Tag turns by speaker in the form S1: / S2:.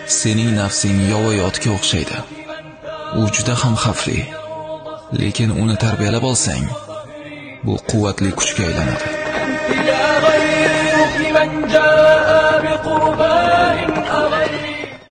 S1: Sening nafsing yovvoyotga o'xshaydi. U juda ham xavfli. Lekin uni tarbiyalab olsang, bu quvvatli kuchga aylanadi.